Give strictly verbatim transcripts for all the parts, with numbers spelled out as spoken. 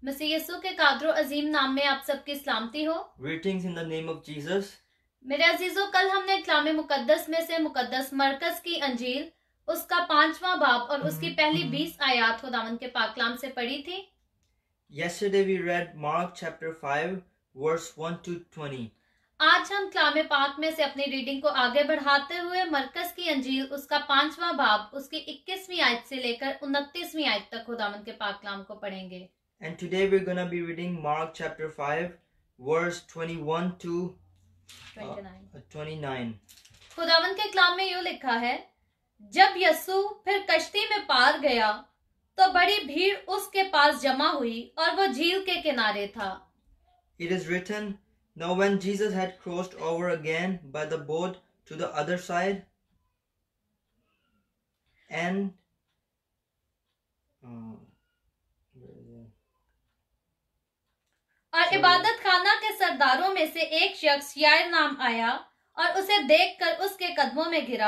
मसीह यीशु के कादर अजीम नाम में आप सबकी सलामती हो। Greetings in the name of Jesus. मेरे अजीजों, कल हमने कलाम मुकद्दस में से मुकद्दस मरकज की अंजील उसका पांचवा बाब और उसकी पहली बीस आयात खुदावंद के पाक कलाम से पढ़ी थी। Yesterday we read Mark chapter five verse one to twenty. आज हम कलाम पाक में से अपनी रीडिंग को आगे बढ़ाते हुए मरकज की अंजील उसका पांचवा बाब उसकी इक्कीसवीं आयत से लेकर उनतीसवीं आयत तक खुदावंद के पाक कलाम को पढ़ेंगे। And today we're going to be reading Mark chapter five verse twenty-one to uh, twenty-nine. खुदावंद के कलाम में यूं लिखा है, जब यीशु फिर कश्ती में पार गया तो बड़ी भीड़ उसके पास जमा हुई और वो झील के किनारे था। It is written, now when Jesus had crossed over again by the boat to the other side, and uh, और इबादत खाना के सरदारों में से एक शख्स यायर नाम आया और उसे देखकर उसके कदमों में गिरा।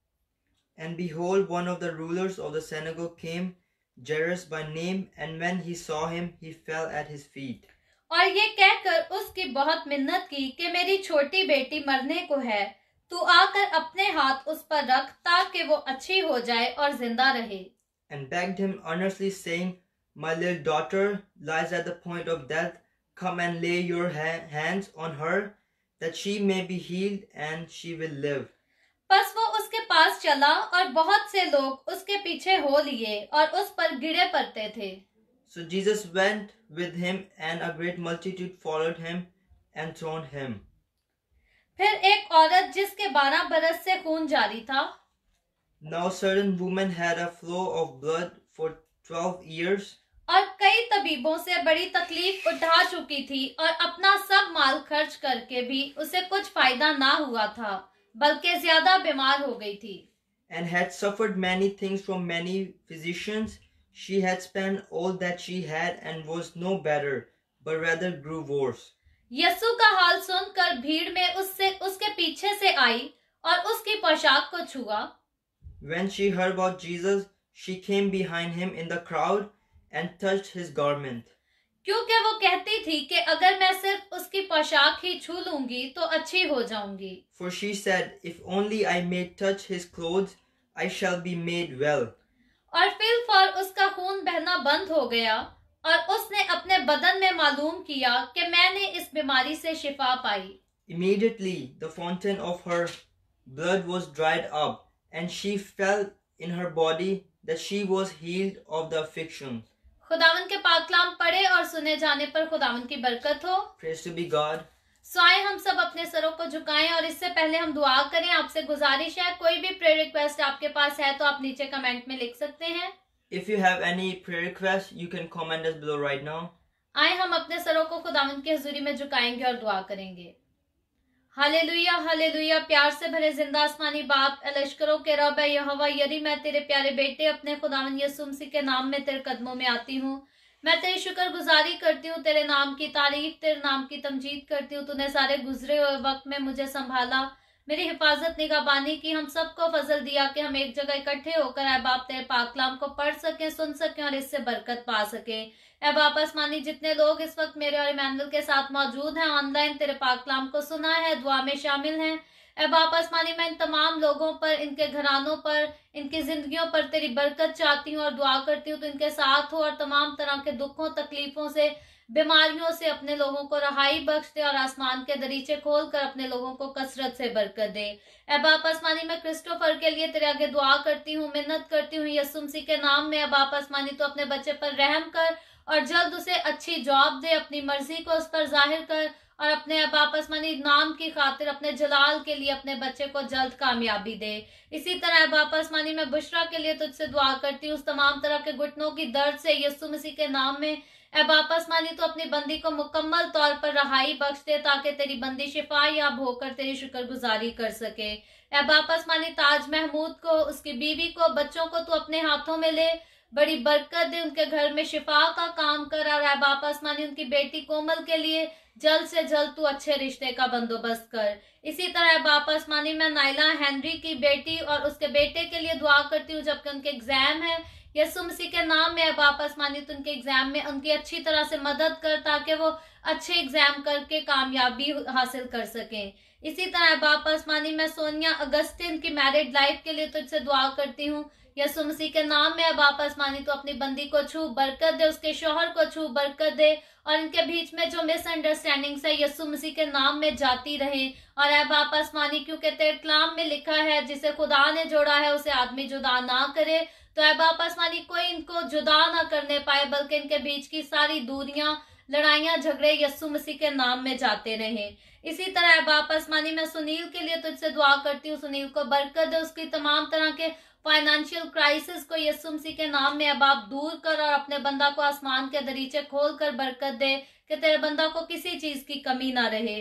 And behold, one of the rulers of the synagogue came, Jairus by name, and when he saw him, he fell at his feet. और ये कहकर उसकी बहुत मिन्नत की कि मेरी छोटी बेटी मरने को है, तू आकर अपने हाथ उस पर रख ताकि वो अच्छी हो जाए और जिंदा रहे। And begged him earnestly, saying, my little daughter lies at the point of death. Come and lay your ha- hands on her, that she may be healed and she will live. बस वो उसके पास चला और बहुत से लोग उसके पीछे हो लिए और उस पर गिरे पड़ते थे। So Jesus went with him, and a great multitude followed him and thronged him. फिर एक औरत जिसके बारह बरस से खून जारी था, Now certain woman had a flow of blood for twelve years, और कई तबीबों से बड़ी तकलीफ उठा चुकी थी और अपना सब माल खर्च करके भी उसे कुछ फायदा ना हुआ था, बल्कि ज्यादा बीमार हो गई थी। and had suffered many things from many physicians. She had spent all that she had and was no better, but rather grew worse. यीशु का हाल सुनकर भीड़ में उससे उसके पीछे से आई और उसकी पोशाक को छुआ। When she heard about Jesus, she came behind him in the crowd and touched his garment. क्योंकि वो कहती थी कि अगर मैं सिर्फ उसकी पोशाक ही छू लूंगी तो अच्छी हो जाऊंगी। For she said, if only I may touch his clothes, I shall be made well. और फिर फौर उसका खून बहना बंद हो गया और उसने अपने बदन में मालूम किया कि मैंने इस बीमारी से शिफा पाई। Immediately the fountain of her blood was dried up, and she felt in her body that she was healed of the affliction. खुदावन के पाक कलाम पढ़े और सुने जाने पर खुदावन की बरकत हो। Praise to be God. सो आए हम सब अपने सरों को झुकाएं और इससे पहले हम दुआ करें। आपसे गुजारिश है, कोई भी प्रेयर रिक्वेस्ट आपके पास है तो आप नीचे कमेंट में लिख सकते हैं। If you have any prayer requests, you can comment us below right now. आए हम अपने सरों को खुदावंद की हुजूरी में झुकाएंगे और दुआ करेंगे। Hallelujah hallelujah. प्यार से भरे जिंदा आसमानी बाप, लश्करों के रब है यहोवा यरी, मैं तेरे प्यारे बेटे अपने खुदावंद यीशु मसीह के नाम में तेरे कदमों में आती हूँ। मैं तेरी शुक्रगुजारी करती हूँ, तेरे नाम की तारीफ, तेरे नाम की तमजीद करती हूँ। तूने सारे गुजरे हुए वक्त में मुझे संभाला, मेरी हिफाजत निगाहबानी की, हम सबको फजल दिया कि हम एक जगह इकट्ठे होकर ऐ बाप तेरे पाक कलाम को पढ़ सके, सुन सके और इससे बरकत पा सके। ऐ बाप आसमानी, जितने लोग इस वक्त मेरे और इमानुएल के साथ मौजूद हैं, ऑनलाइन तेरे पाक कलाम को सुना है, दुआ में शामिल हैं, ऐ बाप आसमानी, मैं इन तमाम लोगों पर, इनके घरानों पर, इनकी जिंदगियों पर तेरी बरकत चाहती हूँ और दुआ करती हूँ तो इनके साथ हो और तमाम तरह के दुखों तकलीफों से, बीमारियों से अपने लोगों को रहाई बख्श दे और आसमान के दरीचे खोल कर अपने लोगों को कसरत से बरकत दे। ऐ बाप आसमानी, मैं क्रिस्टोफर के लिए तेरे आगे दुआ करती हूँ, मिन्नत करती हूँ यीशु मसीह के नाम में। ऐ बाप आसमानी, तो अपने बच्चे पर रहम कर और जल्द उसे अच्छी जॉब दे, अपनी मर्जी को उस पर जाहिर कर और अपने बाप आसमानी नाम की खातिर, अपने जलाल के लिए अपने बच्चे को जल्द कामयाबी दे। इसी तरह बाप आसमानी, मैं बुशरा के लिए तुझसे दुआ करती हूँ, उस तमाम तरह के घुटनों की दर्द से यीशु मसीह के नाम में। ऐ बाप आसमानी, तो अपनी बंदी को मुकम्मल तौर पर रहाई बख्श दे ताकि तेरी बंदी शिफा याब होकर तेरी शुक्रगुजारी कर सके। ऐ बाप आसमानी, ताज महमूद को, उसकी बीवी को, बच्चों को तू अपने हाथों में ले, बड़ी बरकत दे, उनके घर में शिफा का काम कर और ऐ बाप आसमानी, उनकी बेटी कोमल के लिए जल्द से जल्द तू अच्छे रिश्ते का बंदोबस्त कर। इसी तरह बाप आसमानी, मैं नाइला हेनरी की बेटी और उसके बेटे के लिए दुआ करती हूँ, जबकि उनके एग्जाम है। यीशु मसीह के नाम में अब आप आसमानी तो उनके एग्जाम में उनकी अच्छी तरह से मदद कर, ताकि वो अच्छे एग्जाम करके कामयाबी हासिल कर सकें। इसी तरह अब आप आसमानी मैं सोनिया अगस्तिन की मैरिड लाइफ के लिए तुझसे दुआ करती हूँ। यीशु मसीह के नाम में अब आप आसमानी तो अपनी बंदी को छू बरकत दे, उसके शौहर को छू बरकत दे, और इनके बीच में जो मिसअंडरस्टैंडिंग्स है यीशु मसीह के नाम में जाती रहे। और अब आप आसमानी क्योंकि तेरे कलाम में लिखा है जिसे खुदा ने जोड़ा है उसे आदमी जुदा ना करे, तो अब आप आसमानी कोई इनको जुदा ना करने पाए, बल्कि इनके बीच की सारी दूरियां, लड़ाइयां, झगड़े यीशु मसीह के नाम में जाते रहे। इसी तरह अब आप आसमानी मैं सुनील के लिए तुझसे दुआ करती हूँ, सुनील को बरकत दे, उसकी तमाम तरह के फाइनेंशियल क्राइसिस को यीशु मसीह के नाम में अब आप दूर कर, और अपने बंदा को आसमान के दरीचे खोल कर बरकत दे कि तेरे बंदा को किसी चीज की कमी ना रहे।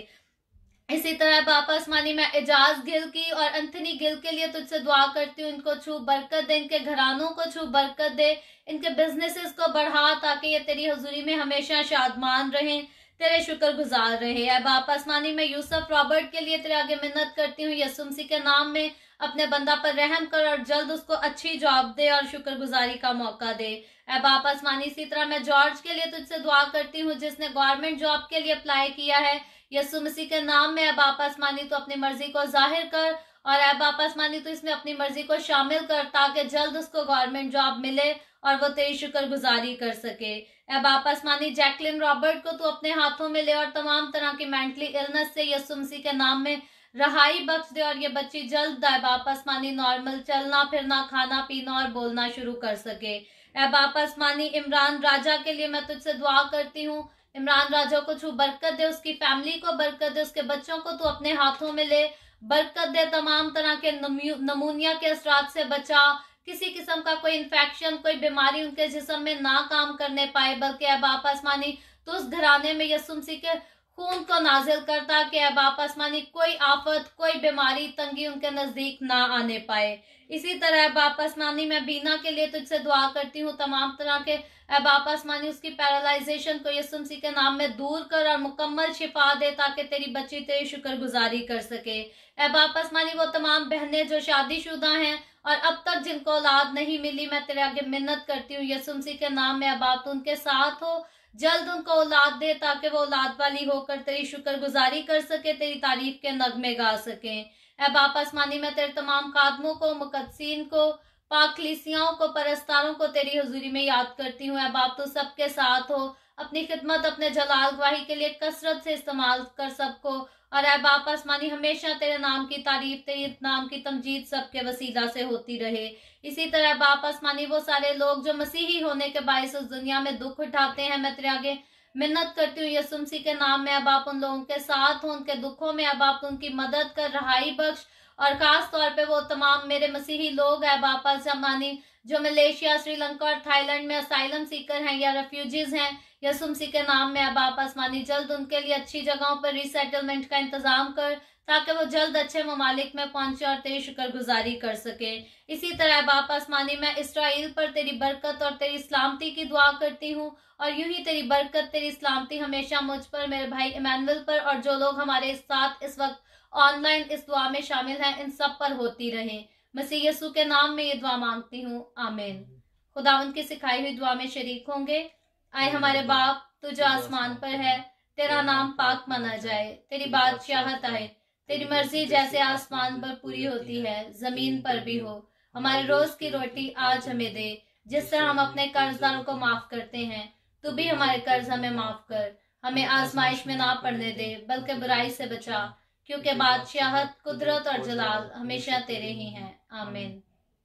इसी तरह बाप आसमानी मैं एजाज गिल की और एंथनी गिल के लिए तुझसे दुआ करती हूँ, इनको छू बरकत दे, इनके घरानों को छू बरकत दे, इनके बिजनेसेस को बढ़ा, ताकि ये तेरी हजूरी में हमेशा शादमान रहें, तेरे शुक्र गुजार रहे। अब बाप आसमानी मैं यूसुफ रॉबर्ट के लिए तेरे आगे मिन्नत करती हूँ, यीशु मसीह के नाम में अपने बंदा पर रहम कर और जल्द उसको अच्छी जॉब दे और शुक्रगुजारी का मौका दे। अब आप आसमानी इसी तरह मैं जॉर्ज के लिए तुझसे दुआ करती हूँ, जिसने गवर्नमेंट जॉब के लिए अप्लाई किया है, यीशु मसीह के नाम में अब आप आसमानी तो अपनी मर्जी को जाहिर कर, और अब आप आसमानी तो इसमें अपनी मर्जी को शामिल कर, ताकि जल्द उसको गवर्नमेंट जॉब मिले और वो तेरी शुक्रगुजारी कर सके। अब आप आसमानी जैकलिन रॉबर्ट को तू अपने हाथों में ले और तमाम तरह की मेंटली इलनेस से यीशु मसीह के नाम में रहाई बख्श दे, और ये बच्ची जल्द अब आप आसमानी नॉर्मल चलना फिरना, खाना पीना और बोलना शुरू कर सके। अब आप आसमानी इमरान राजा के लिए मैं तुझसे दुआ करती हूँ, इमरान राजा को छू बरकत दे, उसकी फैमिली को बरकत दे, उसके बच्चों को तू अपने हाथों में ले बरकत दे, तमाम तरह के नमूनिया के असरात से बचा, किसी किस्म का कोई इन्फेक्शन, कोई बीमारी उनके जिस्म में ना काम करने पाए, बल्कि अब आप आसमानी तो उस घराने में यीशु मसीह के खून को नाजिल करता कि अब आप आसमानी कोई आफत, कोई बीमारी, तंगी उनके नजदीक ना आने पाए। इसी तरह अब आप आसमानी मैं बीना के लिए तुझसे दुआ करती हूँ, तमाम तरह के अब आप आसमानी उसकी पैरालाइजेशन को यीशु मसीह के नाम में दूर कर और मुकम्मल शिफा दे, ताकि तेरी बच्ची तेरी शुक्रगुजारी कर सके। अब आप आसमानी वो तमाम बहनें जो शादीशुदा हैं और अब तक जिनको औलाद नहीं मिली, मैं तेरे आगे मिन्नत करती हूँ यीशु मसीह के नाम में अब आप उनके साथ हो, जल्द उनको औलाद दे, ताकि वो औलाद वाली होकर तेरी शुक्रगुजारी कर सके, तेरी तारीफ के नगमे गा सके। अब आप आसमानी मैं तेरे तमाम कादमों को, मुकद्दसीन को, पाकलीसियाओं को, परस्तारों को तेरी हजूरी में याद करती हूँ। अब आप तो सबके साथ हो, अपनी खिदमत अपने जलाल गवाही के लिए कसरत से इस्तेमाल कर सबको, और अब आप आसमानी हमेशा तेरे नाम की तारीफ, तेरे नाम की तमजीद सबके वसीला से होती रहे। इसी तरह अब आप आसमानी वो सारे लोग जो मसीही होने के बायस उस दुनिया में दुख उठाते हैं, मैं तेरे आगे मिन्नत करती हूँ यीशु मसीह के नाम में अब आप उन लोगों के साथ हो, उनके दुखों में अब आप उनकी मदद कर, रहाई बख्श, और खास तौर पे वो तमाम मेरे मसीही लोग हैं अब आप आसमानी जो मलेशिया, श्रीलंका और थाईलैंड में असाइलम सीकर हैं या रेफ्यूजीज हैं, यीशु मसीह के नाम में अब आप आसमानी जल्द उनके लिए अच्छी जगहों पर रिसेटलमेंट का इंतजाम कर, ताकि वो जल्द अच्छे ममालिक में पहुंचे और तेरी शुक्रगुजारी कर सके। इसी तरह बाप आसमानी मैं इसराइल पर तेरी बरकत और तेरी सलामती की दुआ करती हूँ, और यूं ही तेरी बरकत, तेरी सलामती हमेशा मुझ पर, मेरे भाई इमानुएल पर, और जो लोग हमारे साथ इस वक्त ऑनलाइन इस दुआ में शामिल हैं, इन सब पर होती रहे। मसीह यीशु के नाम में ये दुआ मांगती हूँ, आमीन। खुदावंद की सिखाई हुई दुआ में शरीक होंगे। आए हमारे बाप, तू जो आसमान पर है, तेरा नाम पाक माना जाए, तेरी बादशाहत आए, तेरी मर्जी जैसे आसमान पर पूरी होती है जमीन पर भी हो। हमारी रोज की रोटी आज हमें दे, जिस तरह हम अपने कर्जदारों को माफ करते हैं, तू भी हमारे कर्ज हमें माफ कर। हमें आजमाइश में ना पड़ने दे, बल्कि बुराई से बचा, क्योंकि बादशाहत, कुदरत और जलाल हमेशा तेरे ही हैं, आमीन।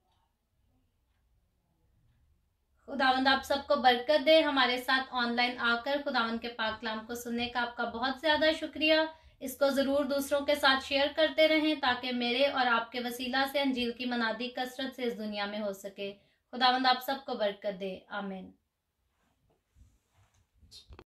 खुदावंद आप सबको बरकत दे। हमारे साथ ऑनलाइन आकर खुदावंद के पाक कलाम को सुनने का आपका बहुत ज्यादा शुक्रिया। इसको जरूर दूसरों के साथ शेयर करते रहें, ताकि मेरे और आपके वसीला से अंजील की मनादी कसरत से इस दुनिया में हो सके। खुदावंद आप सबको बरकत दे, आमीन।